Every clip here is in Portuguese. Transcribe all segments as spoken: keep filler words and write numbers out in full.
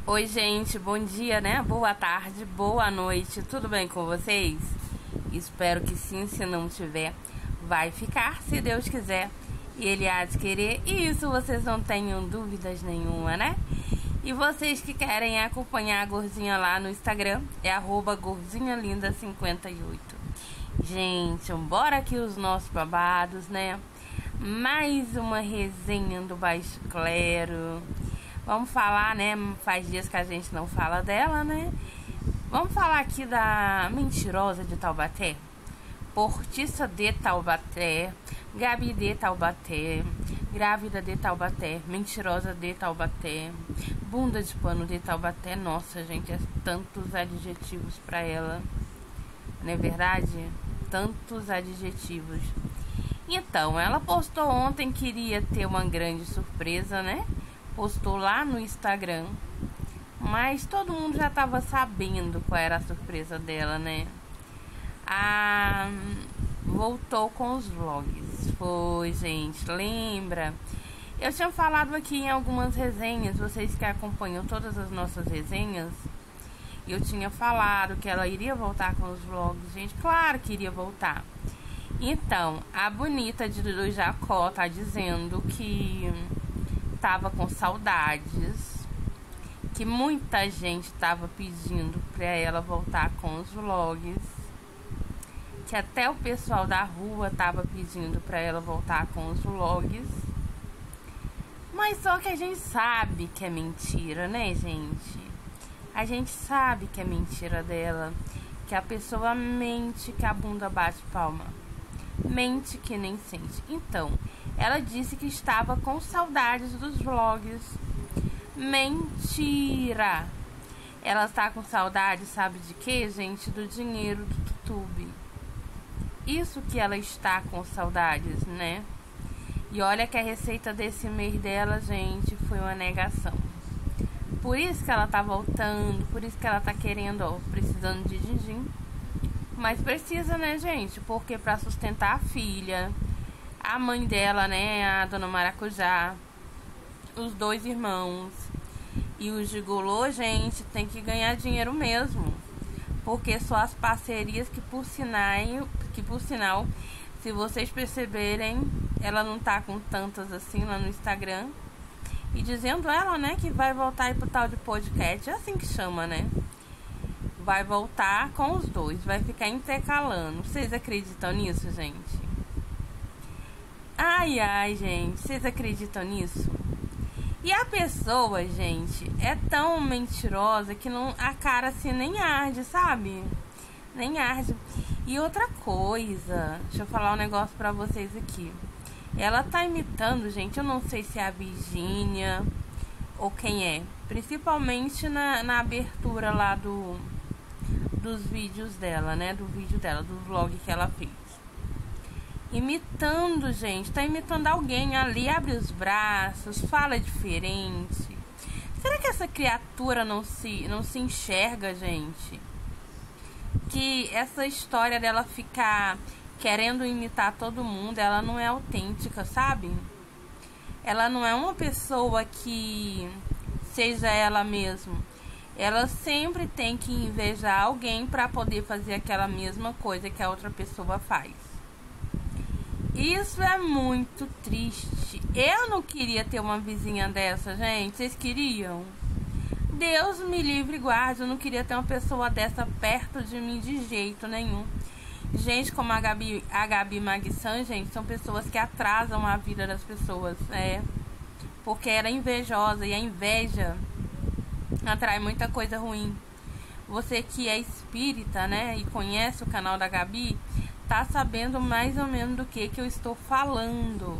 Oi, gente, bom dia, né? Boa tarde, boa noite, tudo bem com vocês? Espero que sim, se não tiver, vai ficar, se Deus quiser, e Ele há de querer, e isso vocês não tenham dúvidas nenhuma, né? E vocês que querem acompanhar a Gorzinha lá no Instagram, é arroba gorzinha linda cinquenta e oito. Gente, bora aqui os nossos babados, né? Mais uma resenha do Baixo Clero. Vamos falar, né? Faz dias que a gente não fala dela, né? Vamos falar aqui da mentirosa de Taubaté, portista de Taubaté, Gabi de Taubaté, grávida de Taubaté, mentirosa de Taubaté, bunda de pano de Taubaté. Nossa, gente, é tantos adjetivos pra ela, não é verdade? Tantos adjetivos. Então, ela postou ontem que iria ter uma grande surpresa, né? Postou lá no Instagram, mas todo mundo já estava sabendo qual era a surpresa dela, né? Ah, voltou com os vlogs. Foi, gente, lembra? Eu tinha falado aqui em algumas resenhas, vocês que acompanham todas as nossas resenhas, eu tinha falado que ela iria voltar com os vlogs, gente, claro que iria voltar. Então, a bonita de do Jacó tá dizendo que tava com saudades, que muita gente tava pedindo pra ela voltar com os vlogs, que até o pessoal da rua tava pedindo pra ela voltar com os vlogs. Mas só que a gente sabe que é mentira, né, gente? A gente sabe que é mentira dela, que a pessoa mente que a bunda bate palma, mente que nem sente. Então, ela disse que estava com saudades dos vlogs. Mentira! Ela está com saudade, sabe de quê, gente? Do dinheiro do YouTube. Isso que ela está com saudades, né? E olha que a receita desse mês dela, gente, foi uma negação. Por isso que ela tá voltando, por isso que ela tá querendo, ó, precisando de din-din. Mas precisa, né, gente? Porque pra sustentar a filha, a mãe dela, né, a dona Maracujá, os dois irmãos e o gigolô, gente, tem que ganhar dinheiro mesmo. Porque só as parcerias que por sinal, que por sinal, se vocês perceberem, ela não tá com tantas assim lá no Instagram. E dizendo ela, né, que vai voltar aí pro tal de podcast, é assim que chama, né? Vai voltar com os dois, vai ficar intercalando. Vocês acreditam nisso, gente? Ai, ai, gente, vocês acreditam nisso? E a pessoa, gente, é tão mentirosa que não, a cara assim nem arde, sabe? Nem arde. E outra coisa, deixa eu falar um negócio pra vocês aqui. Ela tá imitando, gente, eu não sei se é a Virgínia ou quem é. Principalmente na, na abertura lá do, dos vídeos dela, né? Do vídeo dela, do vlog que ela fez. Imitando, gente. Tá imitando alguém ali, abre os braços, fala diferente. Será que essa criatura não se, não se enxerga, gente? Que essa história dela ficar querendo imitar todo mundo, ela não é autêntica, sabe? Ela não é uma pessoa que seja ela mesma. Ela sempre tem que invejar alguém para poder fazer aquela mesma coisa que a outra pessoa faz. Isso é muito triste. Eu não queria ter uma vizinha dessa, gente. Vocês queriam? Deus me livre e guarde. Eu não queria ter uma pessoa dessa perto de mim de jeito nenhum. Gente como a Gabi, a Gabi Magsan, gente, são pessoas que atrasam a vida das pessoas, é. Porque ela é invejosa e a inveja atrai muita coisa ruim. Você que é espírita, né, e conhece o canal da Gabi, tá sabendo mais ou menos do que que eu estou falando.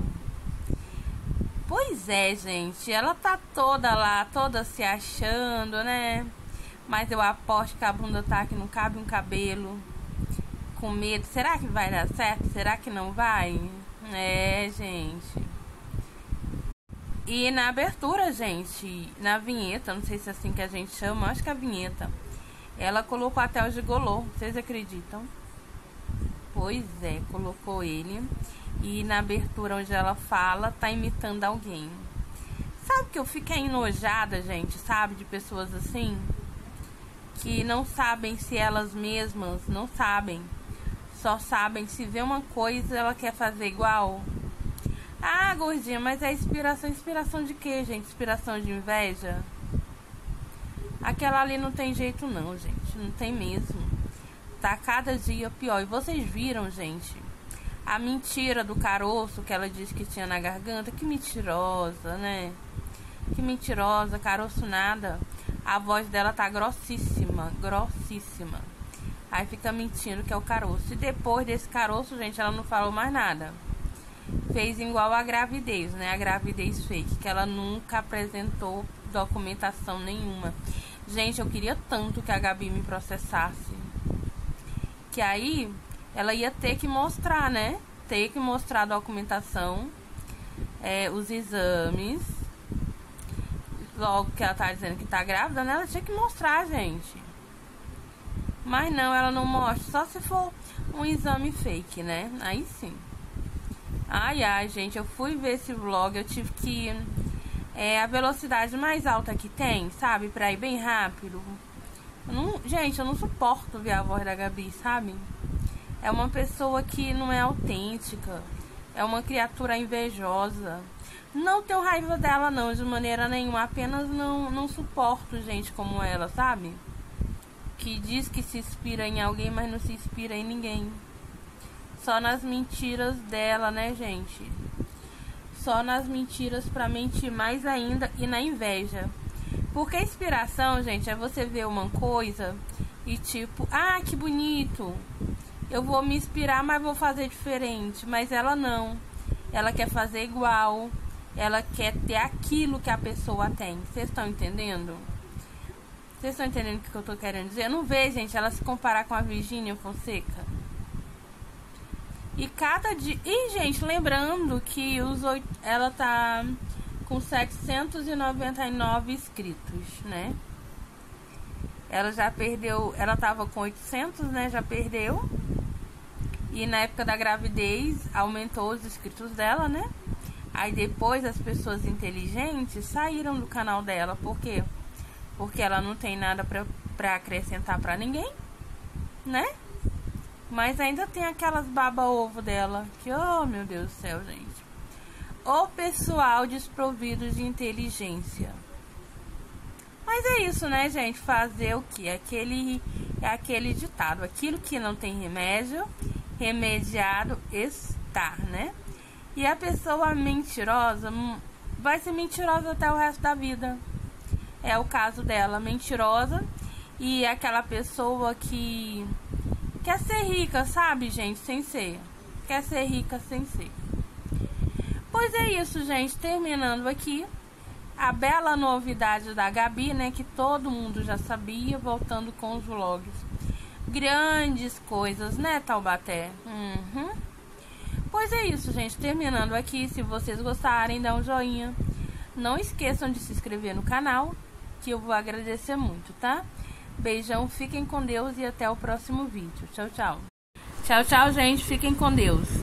Pois é, gente, ela tá toda lá, toda se achando, né? Mas eu aposto que a bunda tá que não cabe um cabelo. Com medo, será que vai dar certo? Será que não vai? É, gente. E na abertura, gente, na vinheta, não sei se é assim que a gente chama, acho que é a vinheta, ela colocou até o gigolô, vocês acreditam? Pois é, colocou ele. E na abertura onde ela fala, tá imitando alguém. Sabe que eu fiquei enojada, gente, sabe? De pessoas assim, que não sabem se elas mesmas, não sabem. Só sabem se vê uma coisa, ela quer fazer igual. Ah, gordinha, mas é inspiração. Inspiração de quê, gente? Inspiração de inveja? Aquela ali não tem jeito não, gente. Não tem mesmo. Tá cada dia pior. E vocês viram, gente, a mentira do caroço que ela disse que tinha na garganta? Que mentirosa, né? Que mentirosa, caroço nada. A voz dela tá grossíssima, grossíssima. Aí fica mentindo que é o caroço. E depois desse caroço, gente, ela não falou mais nada. Fez igual a gravidez, né? A gravidez fake, que ela nunca apresentou documentação nenhuma. Gente, eu queria tanto que a Gabi me processasse. Que aí ela ia ter que mostrar, né? Ter que mostrar a documentação, é, os exames. Logo que ela tá dizendo que tá grávida, né? Ela tinha que mostrar, gente. Mas não, ela não mostra. Só se for um exame fake, né? Aí sim. Ai, ai, gente, eu fui ver esse vlog, eu tive que... É a velocidade mais alta que tem, sabe? Pra ir bem rápido. Eu não, gente, eu não suporto ver a voz da Gabi, sabe? É uma pessoa que não é autêntica. É uma criatura invejosa. Não tenho raiva dela, não, de maneira nenhuma. Apenas não, não suporto gente como ela, sabe? Que diz que se inspira em alguém, mas não se inspira em ninguém. Só nas mentiras dela, né, gente? Só nas mentiras pra mentir mais ainda e na inveja. Porque a inspiração, gente, é você ver uma coisa e tipo, ah, que bonito. Eu vou me inspirar, mas vou fazer diferente. Mas ela não. Ela quer fazer igual. Ela quer ter aquilo que a pessoa tem. Vocês estão entendendo? Vocês estão entendendo o que eu tô querendo dizer? Eu não vejo, gente, ela se comparar com a Virgínia Fonseca. E cada dia... E, gente, lembrando que os oito... ela tá com setecentos e noventa e nove inscritos, né? Ela já perdeu... Ela tava com oitocentos, né? Já perdeu. E na época da gravidez, aumentou os inscritos dela, né? Aí depois as pessoas inteligentes saíram do canal dela. Por quê? Porque ela não tem nada pra, pra acrescentar pra ninguém, né? Mas ainda tem aquelas baba-ovo dela. Que, oh, meu Deus do céu, gente. O pessoal desprovido de inteligência. Mas é isso, né, gente? Fazer o quê? Aquele, é aquele ditado. Aquilo que não tem remédio, remediado está, né? E a pessoa mentirosa vai ser mentirosa até o resto da vida. É o caso dela, mentirosa. E aquela pessoa que... quer ser rica, sabe, gente? Sem ser. Quer ser rica sem ser. Pois é isso, gente. Terminando aqui. A bela novidade da Gabi, né? Que todo mundo já sabia. Voltando com os vlogs. Grandes coisas, né, Taubaté? Uhum. Pois é isso, gente. Terminando aqui. Se vocês gostarem, dá um joinha. Não esqueçam de se inscrever no canal, que eu vou agradecer muito, tá? Beijão, fiquem com Deus e até o próximo vídeo. Tchau, tchau. Tchau, tchau, gente. Fiquem com Deus.